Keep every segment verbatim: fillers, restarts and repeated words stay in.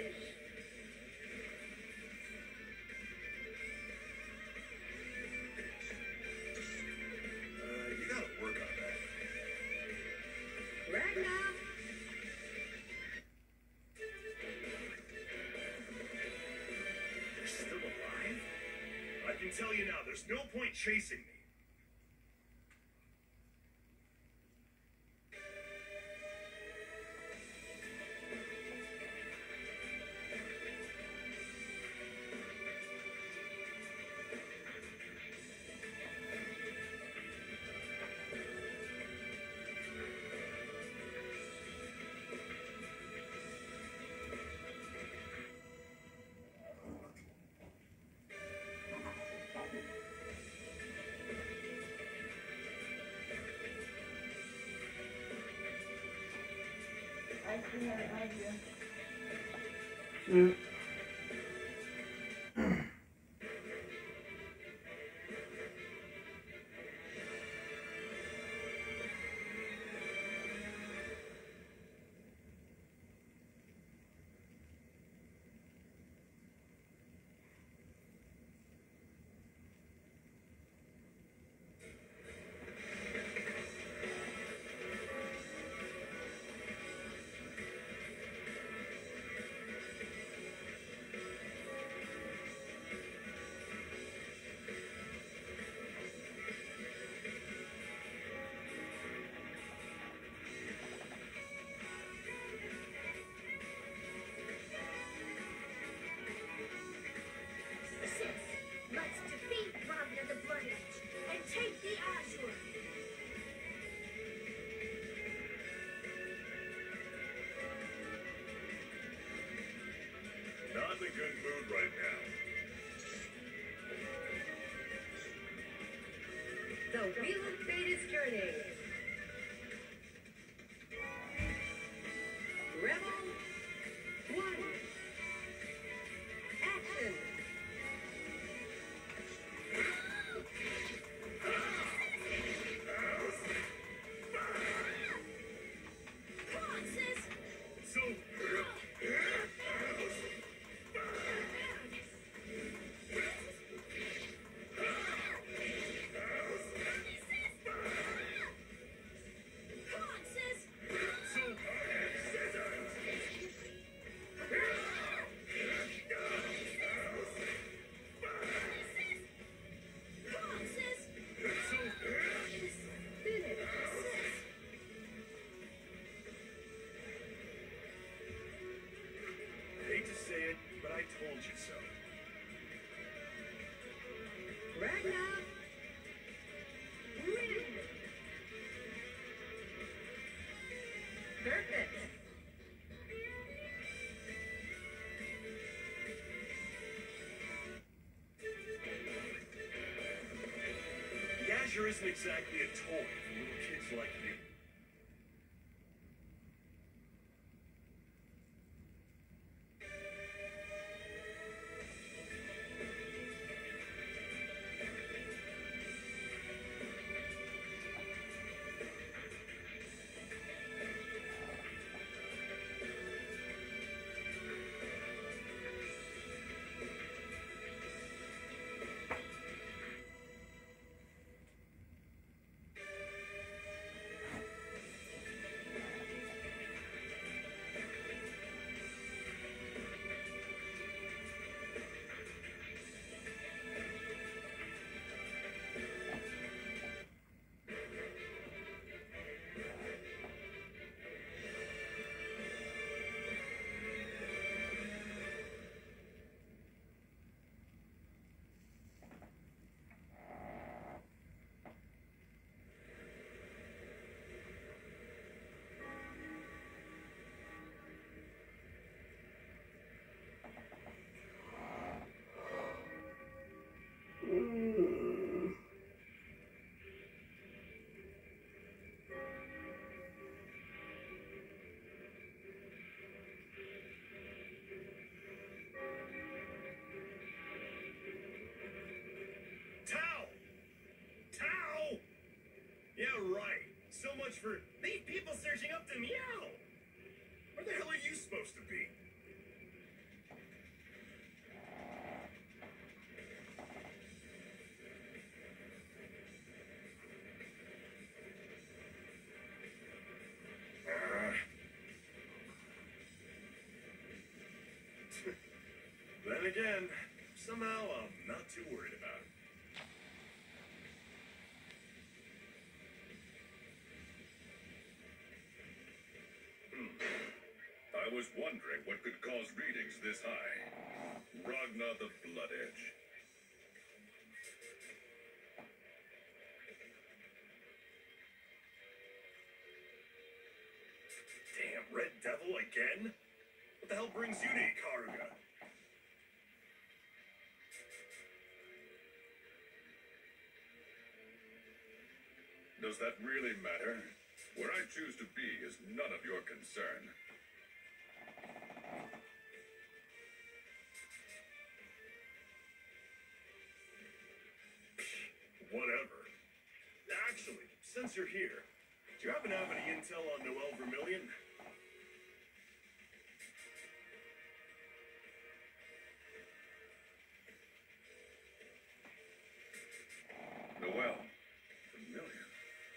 Uh, you gotta work on that. Ragnar! You're still alive? I can tell you now, there's no point chasing me. Mm. Let's defeat Ragnar the Blood Edge and take the Azure. Not in a good mood right now. The Wheel of Fate is turning. Rebel one. Action. Come on, sis. So, Come on, sis. so, Come on, sis. so, Spin it, sis. hate to say it, but I told you so. Ragnar. Win. Perfect. The Azure isn't exactly a toy for little kids like you. Then again, somehow I'm not too worried about it. Hmm. I was wondering what could cause readings this high. Ragna the Blood Edge. Damn, Red Devil again? What the hell brings you to Ikaruga? Does that really matter? Where I choose to be is none of your concern. Whatever. Actually, since you're here, do you happen to have any intel on Noel Vermillion? Noel Vermillion.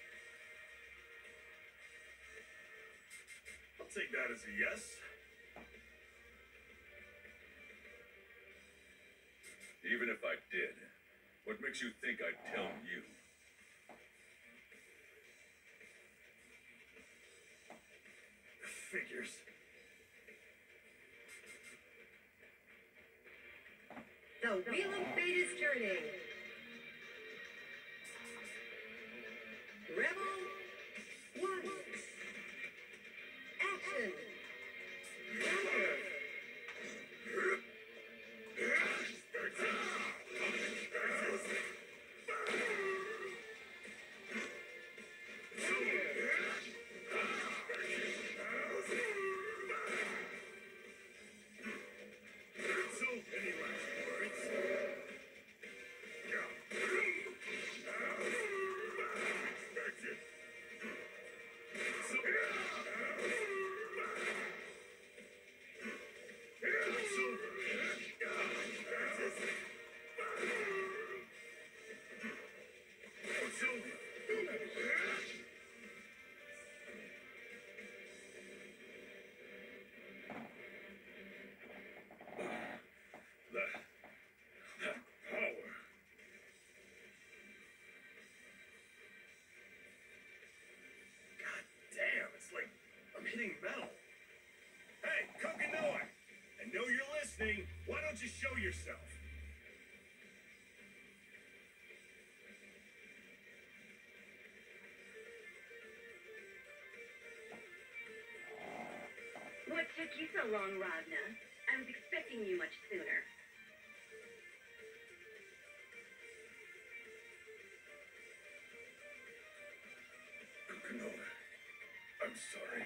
I'll take that as a yes. Even if I did, what makes you think I'd tell you? Figures. The wheel of fate is turning. Rebel one. Action. Counter. Hitting metal. Hey, Kokinoe! I know you're listening. Why don't you show yourself? What took you so long, Ragna? I was expecting you much sooner. Kokinoe, I'm sorry.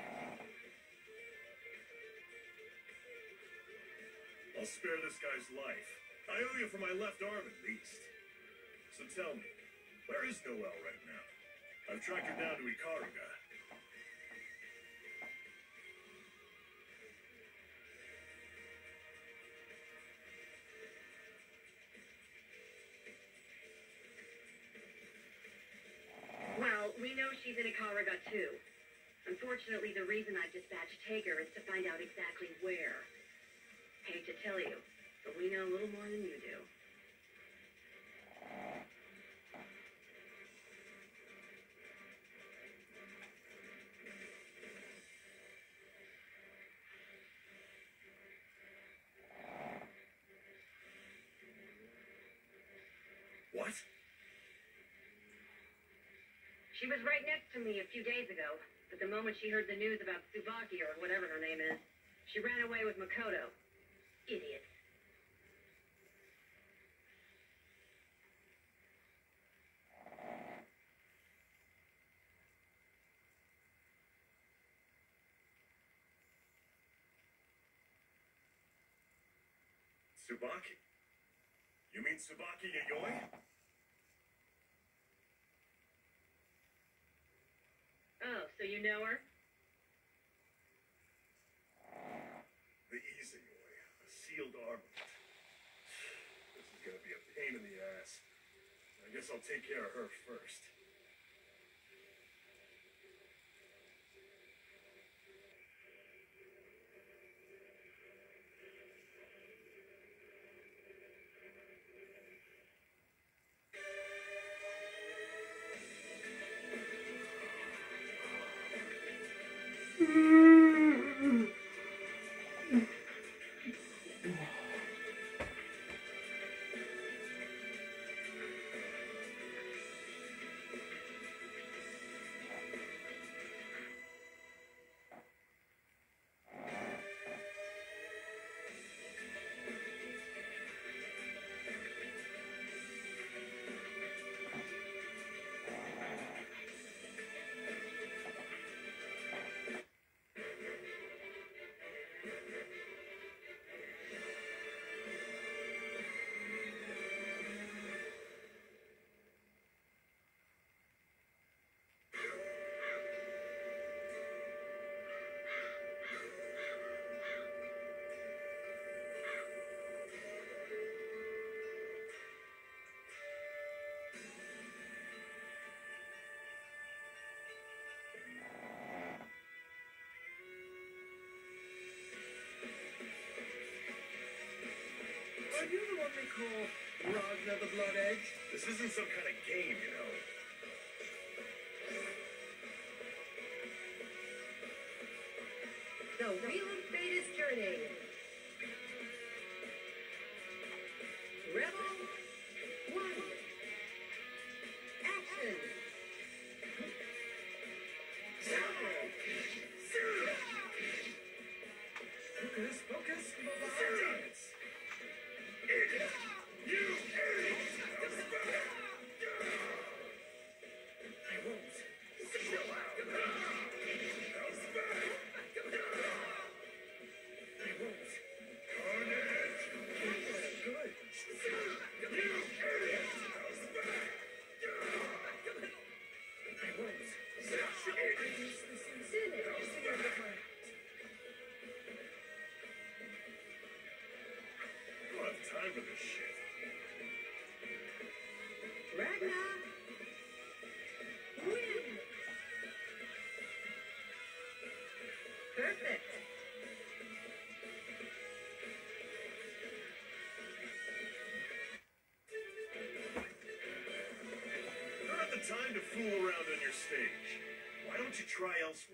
I'll spare this guy's life. I owe you for my left arm at least. So tell me, where is Noel right now? I've tracked her down to Ikaruga. Well, we know she's in Ikaruga too. Unfortunately, the reason I've dispatched Hager is to find out exactly where. Hate to tell you, but we know a little more than you do. What? She was right next to me a few days ago, but the moment she heard the news about Tsubaki or whatever her name is, she ran away with Makoto. Idiots. Tsubaki? You mean Tsubaki Yayoi? Oh, so you know her? The Izuyoi, a sealed armament. This is gonna be a pain in the ass. I guess I'll take care of her first. Are you the one they call Ragnar the Blood Edge? This isn't some kind of game, you know. The wheel of fate is turning. Rebel one. Action. Focus, focus, Dance! Idiot! You idiot! I won't. Chill out! How's that? I won't. Carnage! Good. You idiot! How's that? I won't. Such idiot! Finish. I don't have time for this shit. Ragnar. Win. Perfect. I don't have the time to fool around on your stage. Why don't you try elsewhere?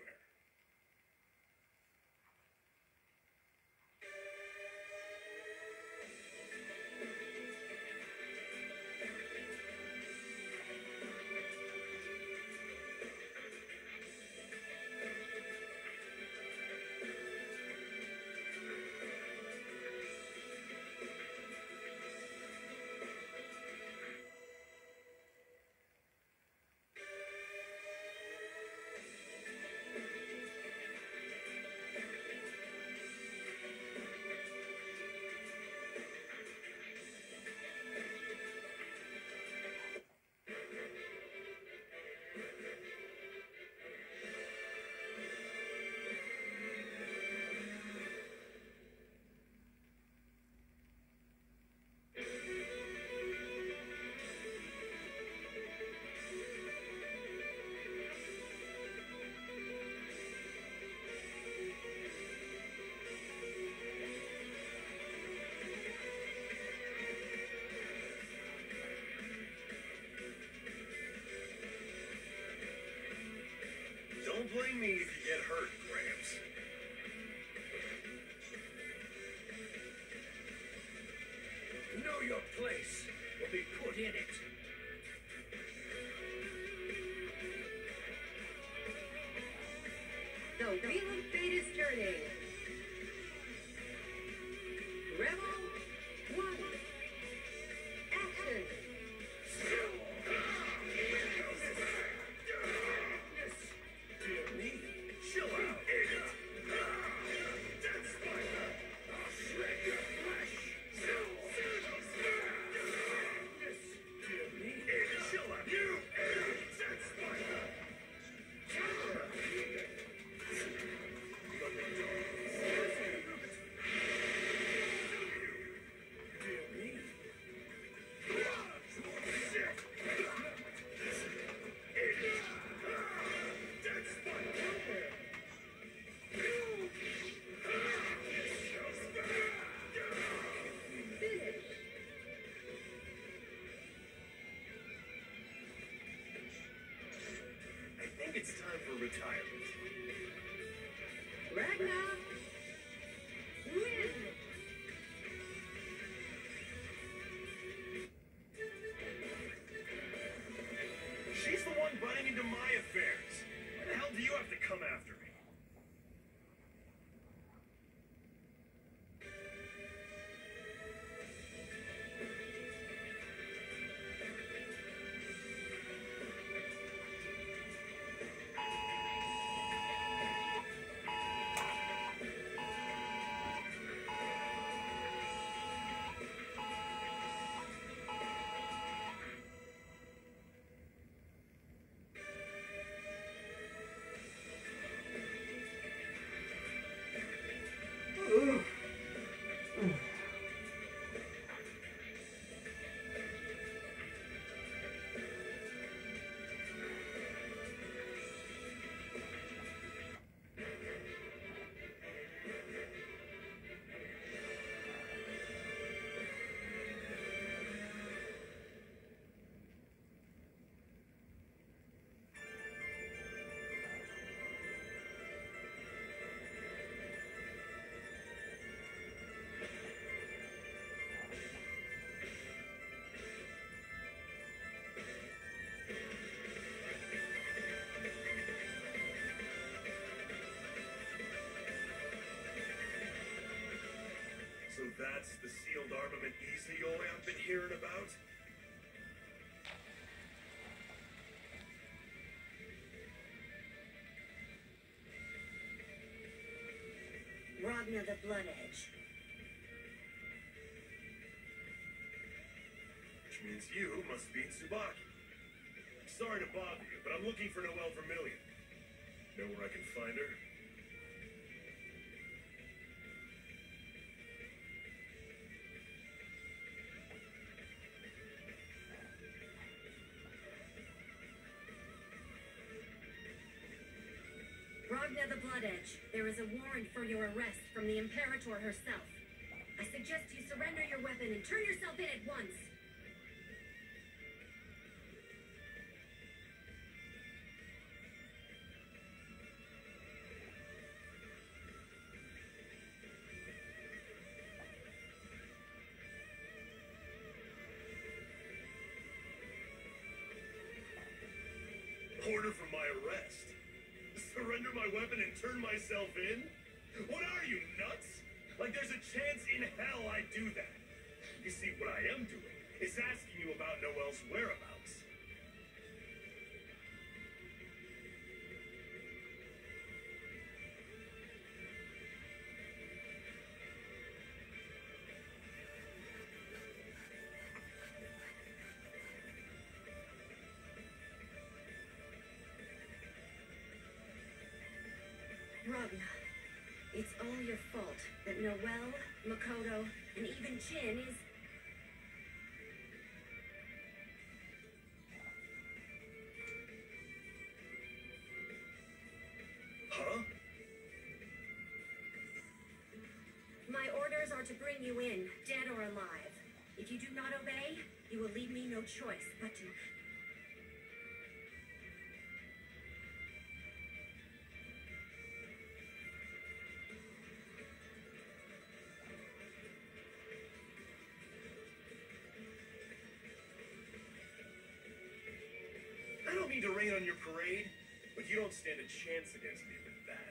Don't blame me if you get hurt, Gramps. Know your place or be put in it. The wheel of fate is turning. Rebel one. Action. Dear me. Chill out, idiot! Dead Spider! I'll shred your flesh! Dear me. Idiot, chill out! You idiot! Dead Spider! Dear me. Sick! Idiot! Dead Spider! Finish. I think it's time for retirement. Ragnar. Win. She's the one butting into my affairs. Why the hell do you have to come after me? that's the sealed armament Izayoi I've been hearing about? Ragna the Blood Edge. Which means you must be Tsubaki. Sorry to bother you, but I'm looking for Noelle Vermillion. Know where I can find her? Ragna the Blood Edge, there is a warrant for your arrest from the Imperator herself. I suggest you surrender your weapon and turn yourself in at once. Order for my arrest? Surrender my weapon and turn myself in? What are you, nuts? Like there's a chance in hell I'd do that. You see, what I am doing is asking you about Noelle's whereabouts. Ragna, it's all your fault that Noelle, Makoto, and even Jin is... Huh? My orders are to bring you in, dead or alive. If you do not obey, you will leave me no choice but to... I don't mean to rain on your parade, but you don't stand a chance against me with that.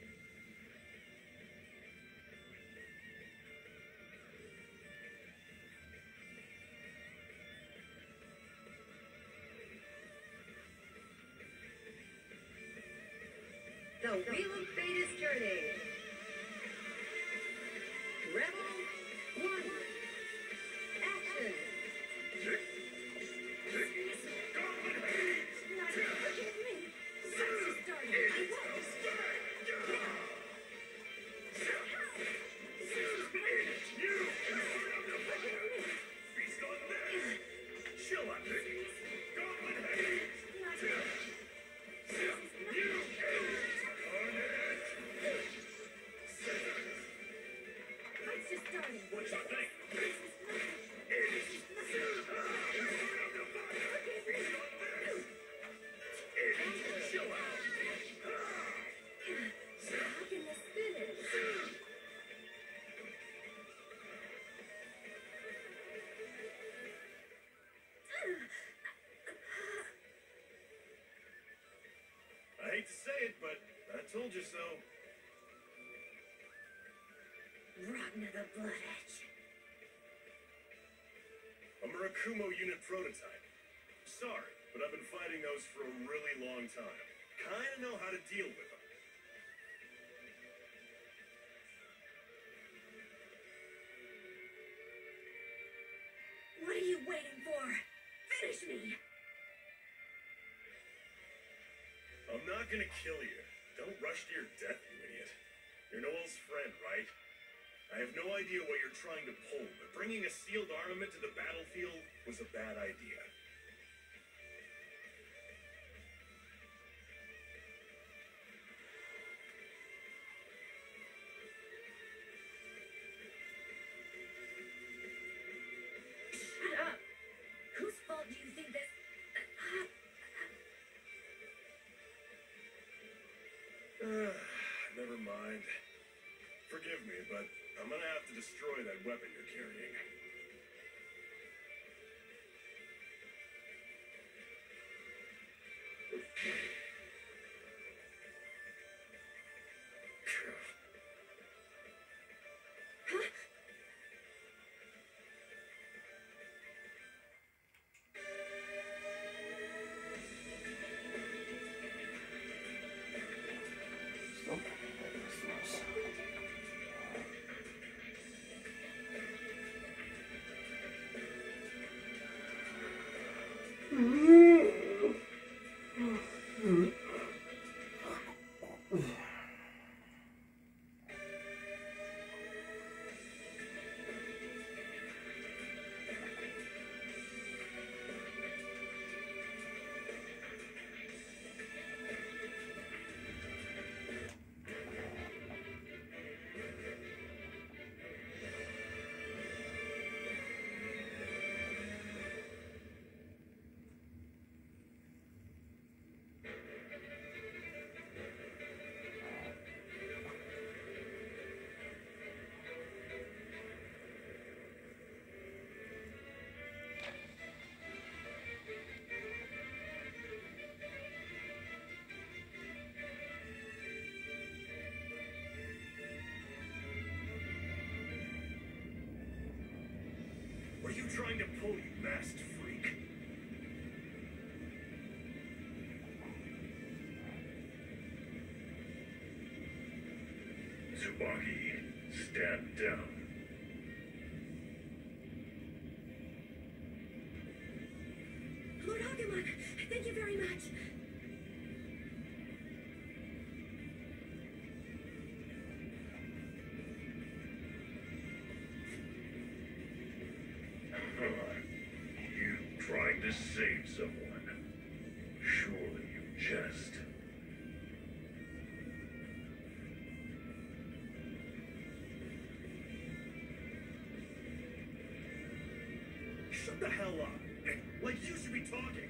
The Wheel of Fate is turning. Rebel one. Action. Forgive me! Since started, I won't! Feast on this! Chill out, Nick! Goblin Haze! You Let's just start it. What you think? Chill out! Stuck in the spinach. I hate to say it, but I told you so. Ragna the Blood Edge. A Murakumo unit prototype. Sorry, but I've been fighting those for a really long time. Kinda know how to deal with them. What are you waiting for? Finish me! I'm not gonna kill you. Don't rush to your death, you idiot. You're Noelle's friend, right? I have no idea what you're trying to pull, but bringing a sealed armament to the battlefield was a bad idea. Shut up! Whose fault do you think this... Never mind. Forgive me, but I'm gonna have to destroy that weapon you're carrying. are you trying to pull, you masked freak? Tsubaki, stand down. Lord Agumon, thank you very much. You trying to save someone? Surely you jest. Shut the hell up. Like you should be talking.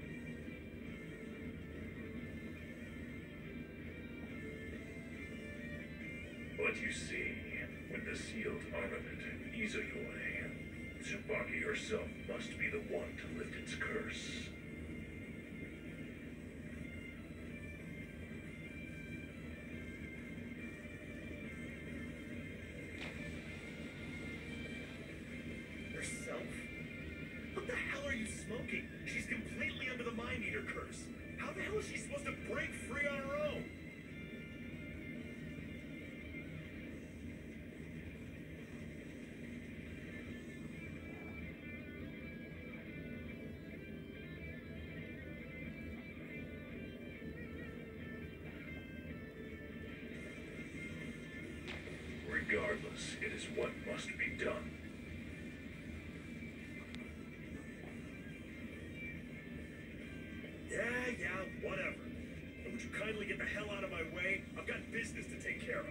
But you see, with the sealed armament, Izayoi, Tsubaki herself must be the one to lift its curse. Herself? What the hell are you smoking? She's completely under the Mind Eater curse. How the hell is she supposed to break free on her own? Regardless, it is what must be done. Yeah, yeah, whatever. But would you kindly get the hell out of my way? I've got business to take care of.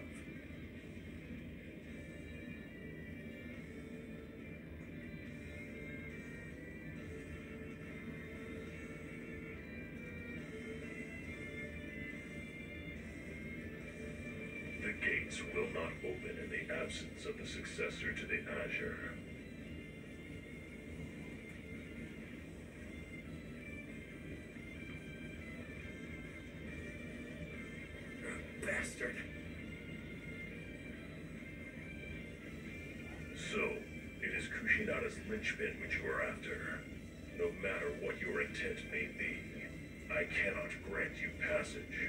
The gates will not open in the absence of the successor to the Azure. Bastard. So, it is Kushinada's linchpin which you are after. No matter what your intent may be, I cannot grant you passage.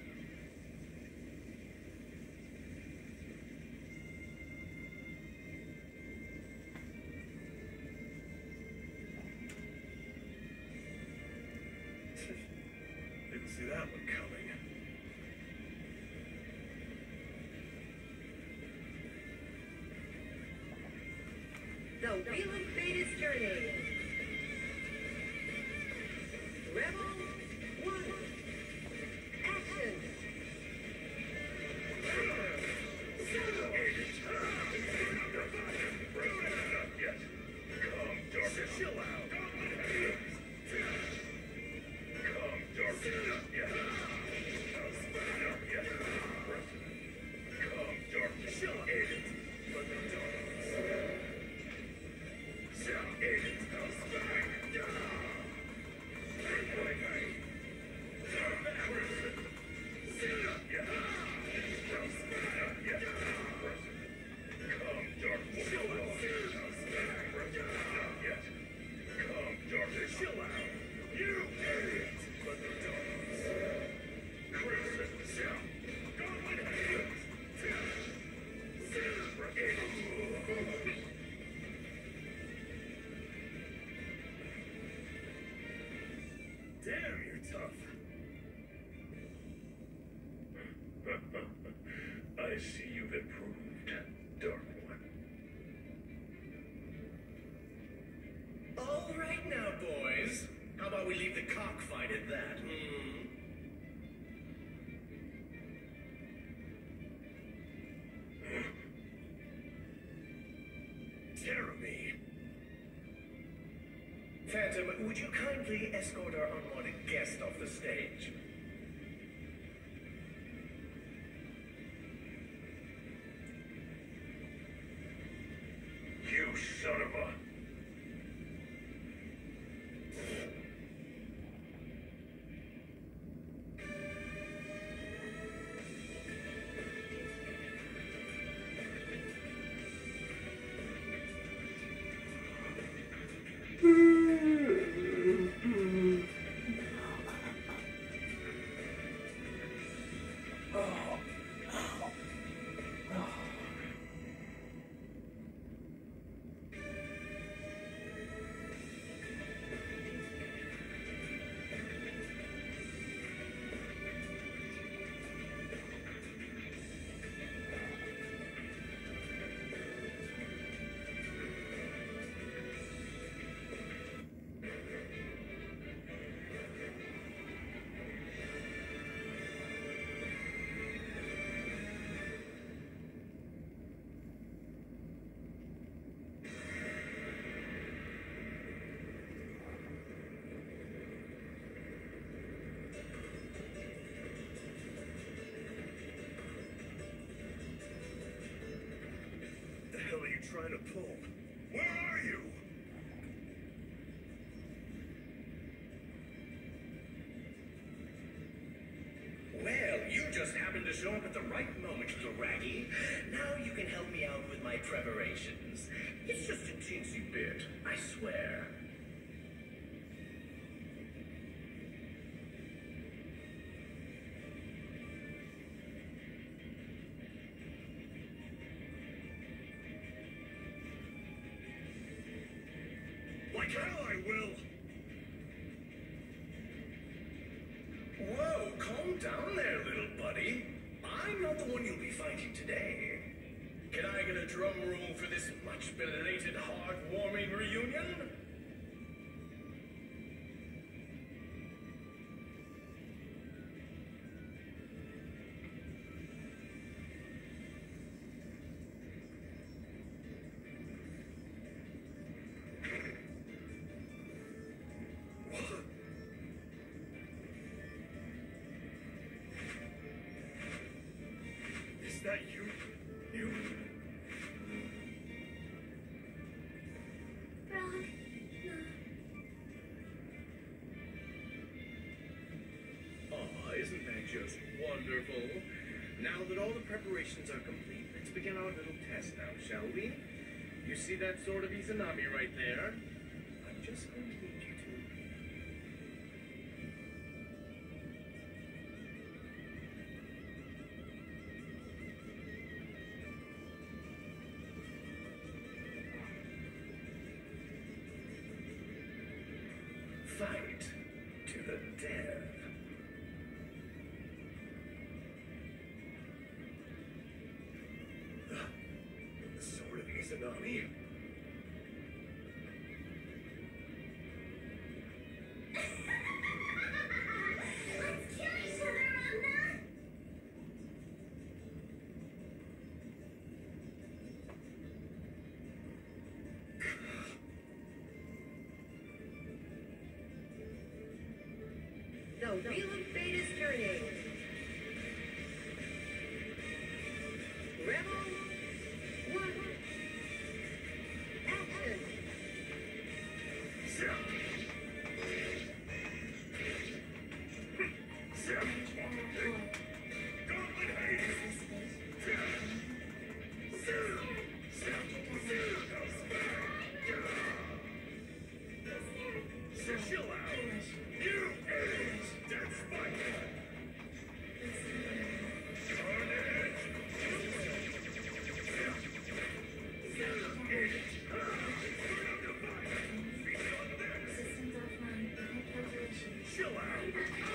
Didn't see that one coming. The Wheel of Fate is turning. Rebel one. Action. Yes. Come, darkness. Chill out. Come, darkness. Yes. Yes. Come, darkness. Chill out. But the darkness. Damn, you're tough. I see you've improved, Dark One. All right now, boys. How about we leave the cockfight at that, hmm? Jeremy. Phantom, would you kindly escort our unwanted guest off the stage? You son of a... trying to pull? Where are you? Well, you just happened to show up at the right moment, little Raggy. Now you can help me out with my preparations. It's just a teensy bit, I swear. Like hell I will! Whoa, calm down there, little buddy. I'm not the one you'll be fighting today. Can I get a drum roll for this much-belated, heartwarming reunion? Is that you? You? Frog. No. Aw, isn't that just wonderful? Now that all the preparations are complete, let's begin our little test now, shall we? You see that sword of Izanami right there? I'm just going to need you to... Fight to the death. The sword of Izanami? Let's kill each other, Ragna! The wheel of fate is turning. Rebel one. Action. Zip! Zip! Gauntlet Hades! Zip! Zip! Zip! Zip! Chill out! You is Dead Spike! Carnage! Systems offline. Prevent calculation. Chill out!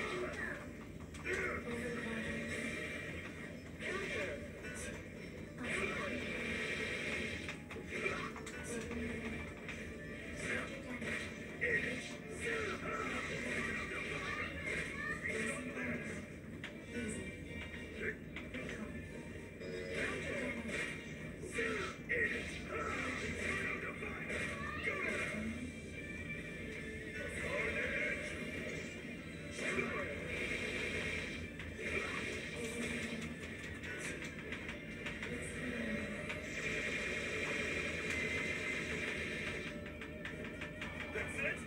That's it?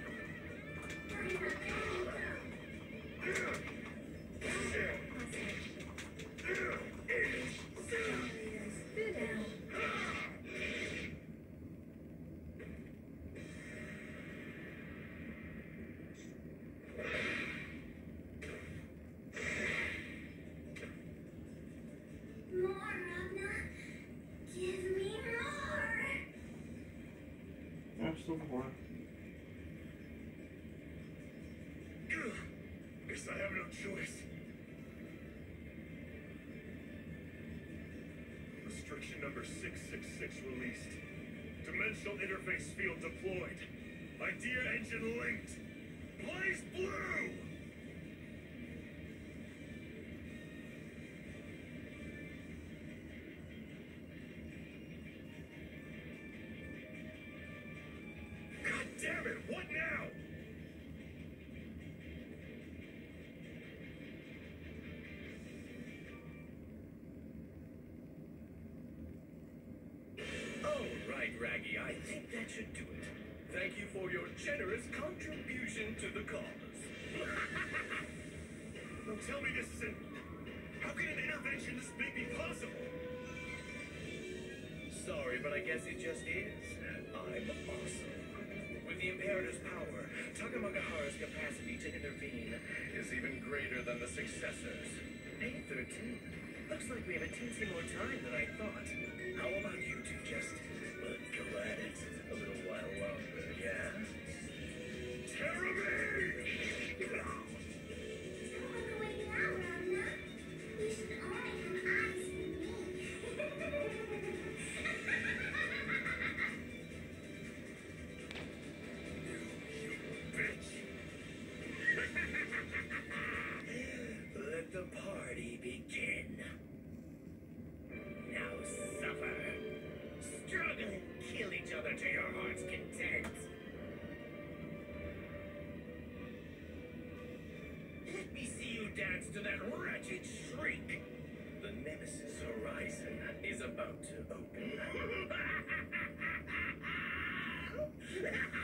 Sit down. More, Ragna. Give me more. There's some more. Ugh. Guess I have no choice. Restriction number six six six released. Dimensional interface field deployed. Idea engine linked. Blaze blue! God damn it, what now? Oh, right. Raggy. I think that should do it. Thank you for your generous contribution to the cause. Don't tell me this isn't... How can an intervention this big be possible? Sorry, but I guess it just is. I'm awesome. With the Imperator's power, Takamagahara's capacity to intervene is even greater than the successors. A thirteen. Looks like we have a teensy more time than I thought. How about you two just uh, go at it a little while longer, yeah? Terror Let the party begin. Now suffer. Struggle and kill each other to your heart's content. Let me see you dance to that wretched shriek. The Nemesis horizon is about to open.